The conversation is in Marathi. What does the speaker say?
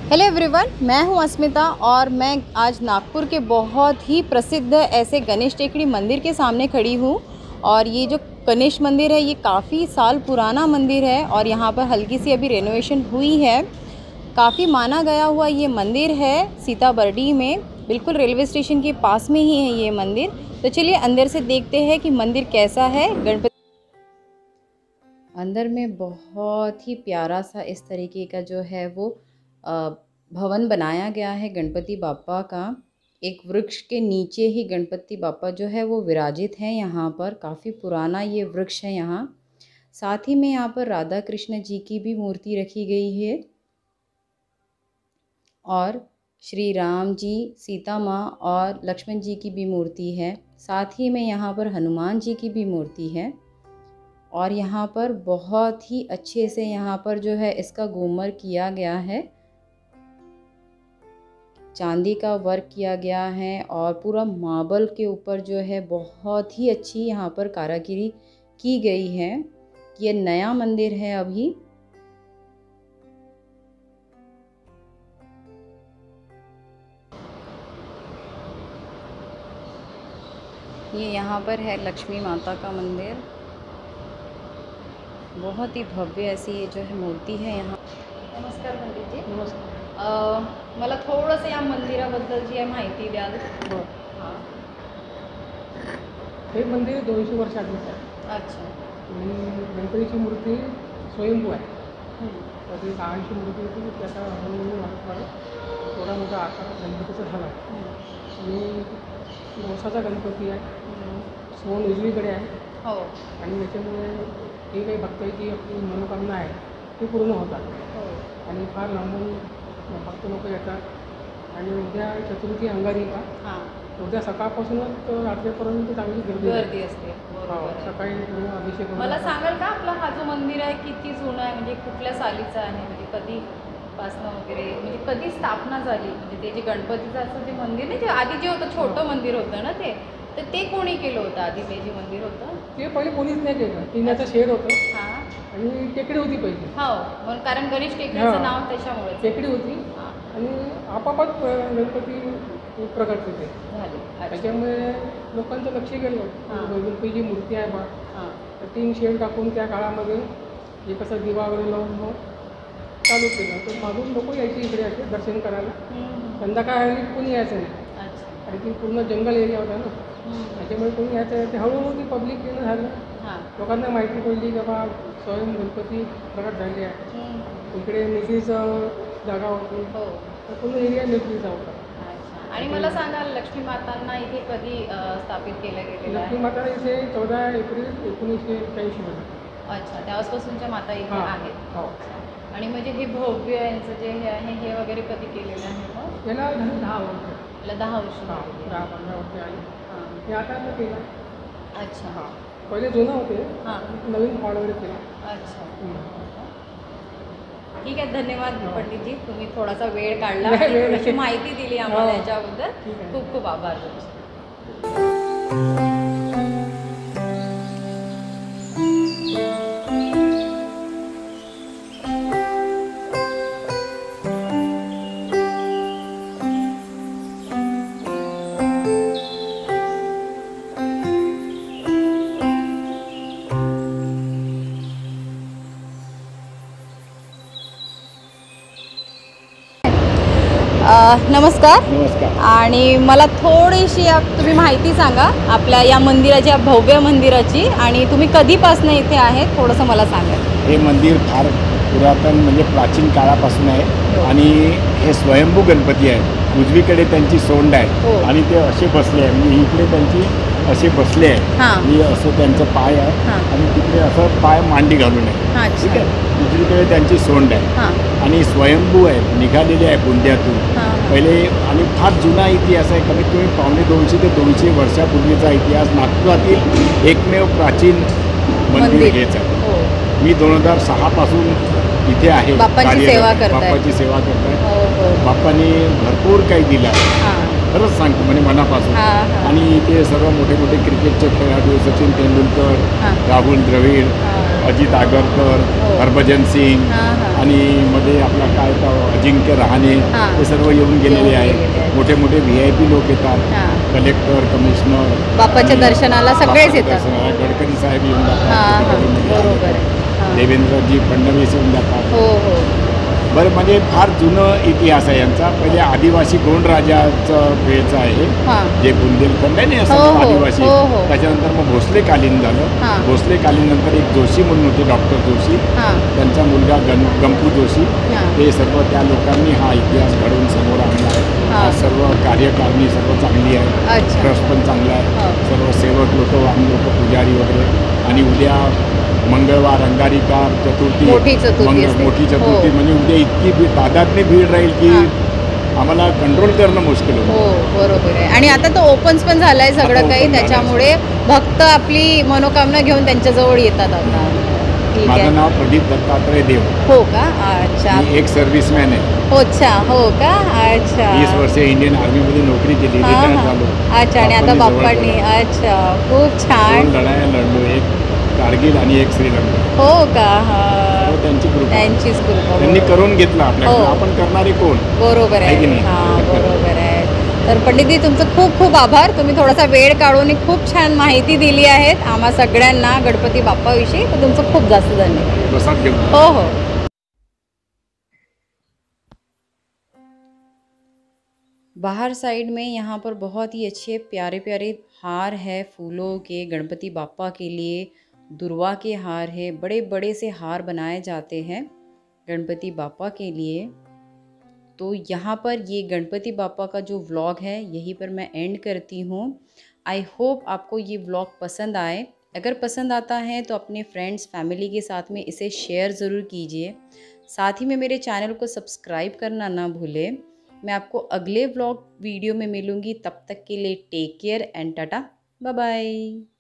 हेलो एवरीवन, मैं हूं अस्मिता और मैं आज नागपुर के बहुत ही प्रसिद्ध ऐसे गणेश टेकड़ी मंदिर के सामने खड़ी हूं। और ये जो गणेश मंदिर है ये काफ़ी साल पुराना मंदिर है और यहाँ पर हल्की सी अभी रेनोवेशन हुई है। काफ़ी माना गया हुआ ये मंदिर है सीताबर्डी में, बिल्कुल रेलवे स्टेशन के पास में ही है ये मंदिर। तो चलिए अंदर से देखते हैं कि मंदिर कैसा है। गणपति अंदर में बहुत ही प्यारा सा इस तरीके का जो है वो भवन बनाया गया है गणपति बाप्पा का। एक वृक्ष के नीचे ही गणपति बाप्पा जो है वो विराजित हैं यहाँ पर। काफ़ी पुराना ये वृक्ष है यहाँ। साथ ही में यहाँ पर राधा कृष्ण जी की भी मूर्ति रखी गई है और श्री राम जी, सीता माँ और लक्ष्मण जी की भी मूर्ति है। साथ ही में यहाँ पर हनुमान जी की भी मूर्ति है और यहाँ पर बहुत ही अच्छे से यहाँ पर जो है इसका घूमर किया गया है, चांदी का वर्क किया गया है और पूरा मार्बल के ऊपर जो है बहुत ही अच्छी यहाँ पर कारीगरी की गई है। ये नया मंदिर है अभी। ये यहाँ पर है लक्ष्मी माता का मंदिर, बहुत ही भव्य ऐसी ये जो है मूर्ति है यहाँ। नमस्कार पंडित जी। नमस्कार। मला थोडंसं या मंदिराबद्दल जी आहे माहिती द्याल? हां। हे मंदिर 200 वर्ष आधीचं आहे अच्छा. आणि गणपतीची मूर्ती स्वयंभू आहे. तर ती लहानशी मूर्ती होती, त्याचा हळूहळू वाढत थोडा मोठा आकार गणपतीचा झाला आणि नवसाचा गणपती आहे. सोन उजवीकडे आहे. हो. आणि याच्यामुळे जी काही भक्ताची आपली मनोकामना आहे ती पूर्ण होतात. हो. आणि फार लांबून भक्त लोक येतात आणि उद्या चतुर्थी अंगारिका. हां. उद्या सकाळपासूनच रात्रीपर्यंत चांगली गर्दी असते. सकाळी पूर्ण अभिषेक मला सांगाल का आपला हा जो मंदिर आहे किती जुना आहे, म्हणजे कुठल्या सालीचा आहे, म्हणजे कधीपासनं वगैरे, म्हणजे कधी स्थापना झाली, म्हणजे ते जे गणपतीचं असं जे मंदिर नाही, जे आधी जे होतं छोटं मंदिर होतं ना ते कोणी केलं होतं आधी? ते जे मंदिर होतं ते पहिले कोणीच नाही केलं. टिन्याचं शेड होतं. हां. आणि टेकडी होती पहिली. हो, मग कारण गणेश टेकडीचं नाव त्याच्यामुळे टेकडी होती आणि आपापच गणपती प्रकट होते झाले. त्याच्यामुळे लोकांचं लक्ष गेलं. गणपतीची मूर्ती आहे बा, तर 3 शेड टाकून त्या काळामध्ये हे कसं दिवा वगैरे लावून मग चालू केलं. तर मागून लोक यायची इकडे असे दर्शन करायला. संध्याकाळी कोणी यायचं नाही, आणि ती पूर्ण जंगल एरिया होता ना, त्याच्यामुळे कोणी यायचं. ते हळूहळू ती पब्लिक येणं झालं. लोकांना माहिती पडली की बा स्वयं गणपती प्रकट झाले आहे. इकडे निधीचं जागा होती, तर पूर्ण एरिया निधीचा होता. आणि मला सांगा लक्ष्मी मातांना इथे कधी स्थापित केलं गेलेलं आहे? लक्ष्मी माता इथे 14 एप्रिल 1981 मध्ये. अच्छा, त्यावेळेसपासूनच्या माता इथे आहेत. हो. आणि म्हणजे हे भव्य यांचं जे हे आहे हे वगैरे कधी केलेलं आहे मग? याला 10 वर्ष. याला 10 वर्ष. 10-15 वर्ष आली. हे आता केलं. अच्छा. हां, पहिले जुनं होते, नवीन हॉल वगैरे केला. अच्छा. ठीक आहे, धन्यवाद पंडितजी, तुम्ही थोडासा वेळ काढला, थोडीशी माहिती दिली आम्हाला याच्याबद्दल. खूप खूप आभार तुमचे. नमस्कार. नमस्कार. आणि मला थोडीशी तुम्ही माहिती सांगा आपल्या या मंदिराची, या भव्य मंदिराची, आणि तुम्ही कधीपासून इथे आहेत थोडंसं मला सांगा. हे मंदिर फार पुरातन म्हणजे प्राचीन काळापासून आहे आणि हे स्वयंभू गणपती आहे. उजवीकडे त्यांची सोंड आहे आणि ते असे बसले आहे, म्हणजे इकडे त्यांची असे बसले आहे आणि असं त्यांचं पाय आहे आणि तिकडे असं पाय मांडी घालून आहे. ठीक आहे. उजवीकडे त्यांची सोंड आहे आणि स्वयंभू आहे, निघालेली आहे बुंद्यातून पहिले. आणि फार जुना इतिहास आहे, कमीत कमी 250 ते 200 वर्षापूर्वीचा इतिहास. नागपुरातील एकमेव प्राचीन मंदिर हेच आहे. मी 2006 पासून इथे आहे. बाप्पाची सेवा करताय. बाप्पाची सेवा करताय. बाप्पांनी भरपूर काही दिलं आहे. खरंच सांगतो म्हणजे मनापासून. हां, हां. आणि इथे सर्व मोठे मोठे क्रिकेटचे खेळाडू सचिन तेंडुलकर, हां. राहुल द्रविड, हां. अजित आगरकर, हो. हरभजन सिंग हां, हां. आणि मध्ये आपला काय तो अजिंक्य रहाणे हां. हे सर्व येऊन गेलेले येऊन आहेत. गेलेले आहेत. मोठे मोठे VIP लोक येतात, हां. कलेक्टर, कमिशनर, बाप्पाच्या आणि दर्शनाला सगळेच बाप्पाच्या येतात. दर्शनाला गडकरी साहेब येऊन हां, जातात, हां. कधीकधी बरोबर आहे. हां. देवेंद्रजी फडणवीस येऊन जातात. हो, हो. बरं म्हणजे फार जुनं इतिहास आहे यांचा. पहिले आदिवासी गोंड राजाचं वेळचं आहे, हां. जे बुंदेलखंड आहे ना हो, असं हो. आदिवासी. हो, हो. त्याच्यानंतर मग भोसलेकालीन झालं. हां. भोसलेकालीन नंतर एक जोशी म्हणून होते, डॉक्टर जोशी, हां. त्यांचा मुलगा गंपू जोशी. हां. ते सर्व त्या लोकांनी हा इतिहास घडवून समोर आणला आहे. हां. हा सर्व कार्यकारिणी सर्व चांगली आहे, अच्छा. ट्रस्ट पण चांगला आहे, हो. सर्व सेवक लोक, आम्ही लोक, पुजारी वगैरे. आणि उद्या मंगळवार अंगारिका चतुर्थी, मोठी चतुर्थी असते. मोठी चतुर्थी हो. म्हणजे उद्या इतकी तादादने भीड राहील की हां. आम्हाला कंट्रोल करणं मुश्किल हो, होतं. बरोबर आहे. आणि आता तर ओपन्स पण झालंय आता सगळं open काही, झालंय. त्याच्यामुळे भक्त आपली मनोकामना घेऊन त्यांच्याजवळ येतात आता. ठीक माझं आहे. नाव प्रदीप दत्तात्रय देव. हो का? अच्छा. मी एक सर्व्हिसमॅन आहे. हो, अच्छा. हो का? अच्छा. 20 वर्षे इंडियन आर्मीमध्ये नोकरी केली, हां, रिटायर हां. झालो. अच्छा. आणि आता बाप्पांनी जवळ बाप्पांनी, ठेवलं. अच्छा, खूप 2 छान. लढाया लढलो, एक कारगिल आणि एक श्रीलंका. हो का? हां. हो, त्यांची कृपा. त्यांचीच कृपा. त्यांनी करून घेतलं आपल्याकडे. हो. आपण करणारे कोण? बरोबर आहे की आहे. नाही? हां, बरोबर आहे. तर पंडितजी, तुमचं खूप खूप आभार. तुम्ही थोडासा वेळ काढून खूप छान माहिती दिली आहेत आम्हा सगळ्यांना गणपती बाप्पाविषयी. तर तुमचं खूप जास्त धन्यवाद. प्रसाद घेऊन. हो, हो. बाहर साइड में यहाँ पर बहुत ही अच्छे प्यारे प्यारे हार है फूलों के, गणपति बाप्पा के लिए दुर्वा के हार है, बड़े बड़े से हार बनाए जाते हैं गणपति बाप्पा के लिए। तो यहाँ पर ये गणपति बाप्पा का जो व्लॉग है यहीं पर मैं एंड करती हूँ। आई होप आपको ये व्लॉग पसंद आए। अगर पसंद आता है तो अपने फ्रेंड्स फैमिली के साथ में इसे शेयर ज़रूर कीजिए। साथ ही में मेरे चैनल को सब्सक्राइब करना ना भूलें। मैं आपको अगले व्लॉग वीडियो में मिलूँगी, तब तक के लिए take care and tata, bye bye.